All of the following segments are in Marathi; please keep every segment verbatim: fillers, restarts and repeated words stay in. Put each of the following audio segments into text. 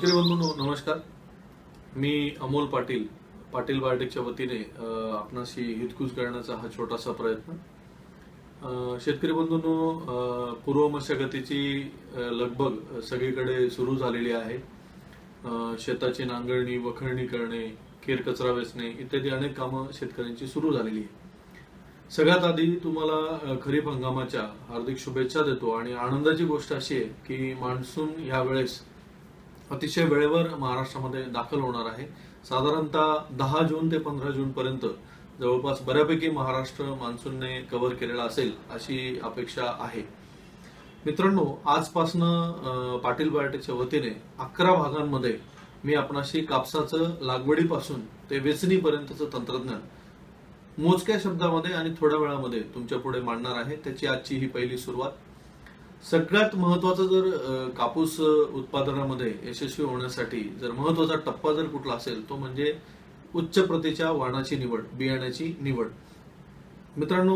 शेतकरी बंधूंनो नमस्कार। मी अमोल पाटील पाटील बायोटेकच्या वतीने आपणाशी हितगुज करण्याचा हा छोटासा प्रयत्न। शेतकरी बंधूंनो, पूर्व मशागतीची लगबग सगळीकडे सुरू झालेली आहे। शेताची नांगरणी, वखरणी करणे, केर कचरा वेचणे इत्यादी अनेक कामं शेतकऱ्यांची सुरू झालेली आहे। सगळ्यात आधी तुम्हाला खरीप हंगामाच्या हार्दिक शुभेच्छा देतो आणि आनंदाची गोष्ट अशी आहे की मान्सून या वेळेस अतिशय वेळेवर महाराष्ट्रामध्ये दाखल होणार आहे। साधारणतः दहा जून ते पंधरा जून पर्यंत जवळपास बऱ्यापैकी महाराष्ट्र मान्सूनने कव्हर केलेला असेल अशी अपेक्षा आहे। मित्रांनो, आजपासून पाटील बायोटेकच्या वतीने अकरा भागांमध्ये मी आपणाशी कापसाचं लागवडीपासून ते वेचणीपर्यंतचं तंत्रज्ञान मोजक्या शब्दामध्ये आणि थोड्या वेळामध्ये तुमच्या पुढे मांडणार आहे। त्याची आजची ही पहिली सुरुवात। सगळ्यात महत्त्वाचं जर कापूस उत्पादनामध्ये यशस्वी होण्यासाठी जर महत्त्वाचा टप्पा जर कुठला असेल तो म्हणजे उच्च प्रतीच्या वाणाची निवड, बियाण्याची निवड। मित्रांनो,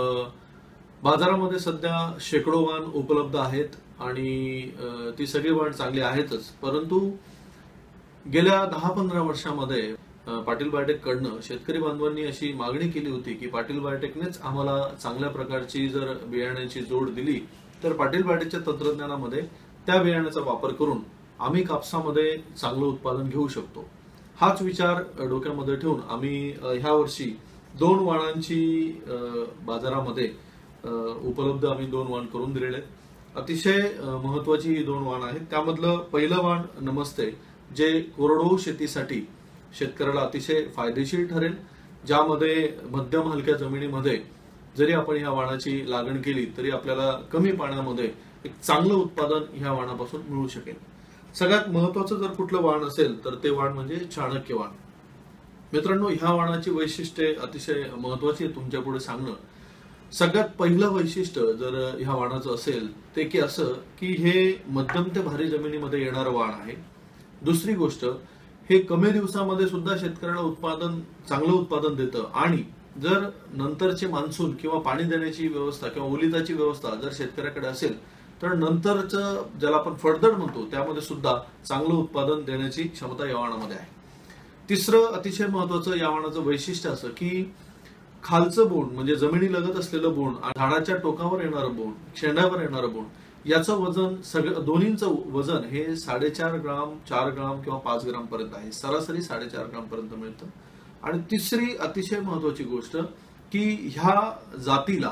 बाजारामध्ये सध्या शेकडो वाण उपलब्ध आहेत आणि ती सगळी वाण चांगली आहेतच, परंतु गेल्या दहा पंधरा वर्षांमध्ये पाटील बायोटेक कडनं शेतकरी बांधवांनी अशी मागणी केली होती की पाटील बायोटेकनेच आम्हाला चांगल्या प्रकारची जर बियाण्याची जोड दिली तर पाटील बायोटेकच्या तंत्रज्ञानामध्ये त्या बियाण्याचा वापर करून आम्ही कापसामध्ये चांगलं उत्पादन घेऊ शकतो। हाच विचार डोक्यामध्ये ठेवून आम्ही ह्या वर्षी दोन वाणांची बाजारामध्ये उपलब्ध आम्ही दोन वाण करून दिलेले आहेत। अतिशय महत्वाची ही दोन वाण आहेत। त्यामधलं पहिलं वाण नमस्ते, जे कोरडवाहू शेतीसाठी शेतकऱ्याला अतिशय फायदेशीर ठरेल, ज्यामध्ये मध्यम हलक्या जमिनीमध्ये जरी आपण ह्या वाणाची लागण केली तरी आपल्याला कमी पाण्यामध्ये एक चांगलं उत्पादन ह्या वाणापासून मिळू शकेल। सगळ्यात महत्वाचं जर कुठलं वाण असेल तर ते वाण म्हणजे चाणक्य वाण। मित्रांनो, ह्या वाणाची वैशिष्ट्ये अतिशय महत्वाची आहे तुमच्या पुढे सांगणं। सगळ्यात पहिलं वैशिष्ट्य जर ह्या वाणाचं असेल ते की असं की हे मध्यम ते भारी जमिनीमध्ये येणारं वाण आहे। दुसरी गोष्ट, हे कमी दिवसामध्ये सुद्धा शेतकऱ्याला उत्पादन चांगलं उत्पादन देतं आणि जर नंतरचे मान्सून किंवा पाणी देण्याची व्यवस्था किंवा ओलिताची व्यवस्था जर शेतकऱ्याकडे असेल तर नंतरचं ज्याला आपण फळदड म्हणतो त्यामध्ये सुद्धा चांगलं उत्पादन देण्याची क्षमता या वाणामध्ये आहे। तिसरं अतिशय महत्वाचं या वाणाचं वैशिष्ट्य असं की खालचं बोंड म्हणजे जमिनी लगत असलेलं बोंड आणि झाडाच्या टोकावर येणारं बोंड, शेंड्यावर येणारं बोंड याचं वजन सगळं दोन्हींचं वजन हे साडेचार ग्राम, चार ग्राम किंवा पाच ग्राम पर्यंत आहे। सरासरी साडेचार ग्राम पर्यंत मिळतं। आणि तिसरी अतिशय महत्वाची गोष्ट की ह्या जातीला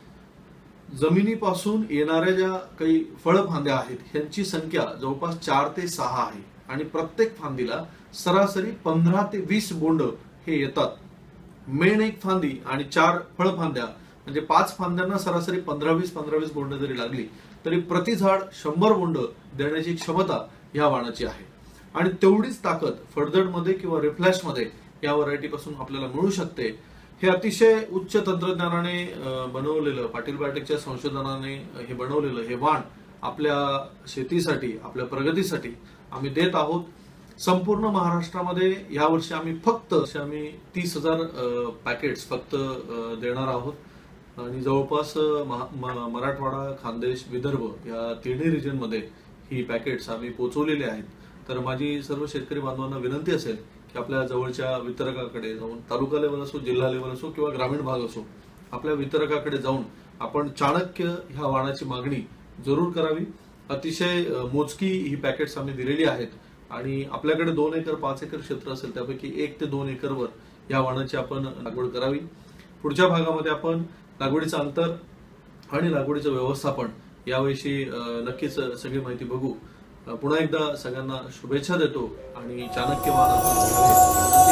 जमिनीपासून येणाऱ्या ज्या काही फळफांद्या आहेत ह्यांची संख्या जवळपास चार ते सहा आहे आणि प्रत्येक फांदीला सरासरी पंधरा ते वीस बोंड हे येतात। मेन एक फांदी आणि चार फळफांद्या म्हणजे पाच फांद्यांना सरासरी पंधरा वीस पंधरा वीस बोंड जरी लागली तरी प्रति झाड शंभर बोंड देण्याची क्षमता ह्या वाणाची आहे। आणि तेवढीच ताकद फळदडमध्ये किंवा रिफ्लॅशमध्ये या व्हरायटी पासून आपल्याला मिळू शकते। हे अतिशय उच्च तंत्रज्ञानाने बनवलेलं, पाटील बायोटेकच्या संशोधनाने हे बनवलेलं हे वाण आपल्या शेतीसाठी, आपल्या प्रगतीसाठी आम्ही देत आहोत। संपूर्ण महाराष्ट्रामध्ये यावर्षी आम्ही फक्त आम्ही तीस हजार पॅकेट्स फक्त देणार आहोत आणि जवळपास मराठवाडा, खानदेश, विदर्भ या तिन्ही रिजन मध्ये ही पॅकेट्स आम्ही पोहोचवलेली आहेत। तर माझी सर्व शेतकरी बांधवांना विनंती असेल की आपल्या जवळच्या वितरकाकडे जाऊन, तालुका लेवल असो, जिल्हा लेवल असो किंवा ग्रामीण भाग असो, आपल्या वितरकाकडे जाऊन आपण चाणक्य ह्या वाणाची मागणी जरूर करावी। अतिशय मोजकी ही पॅकेट्स आम्ही दिलेली आहेत आणि आपल्याकडे दोन एकर पाच एकर क्षेत्र असेल त्यापैकी एक ते दोन एकरवर या वाणाची आपण लागवड करावी। पुढच्या भागामध्ये आपण लागवडीचं अंतर आणि लागवडीचं व्यवस्थापन याविषयी नक्कीच सगळी माहिती बघू। पुन्हा एकदा सगळ्यांना शुभेच्छा देतो आणि चाणक्य वाण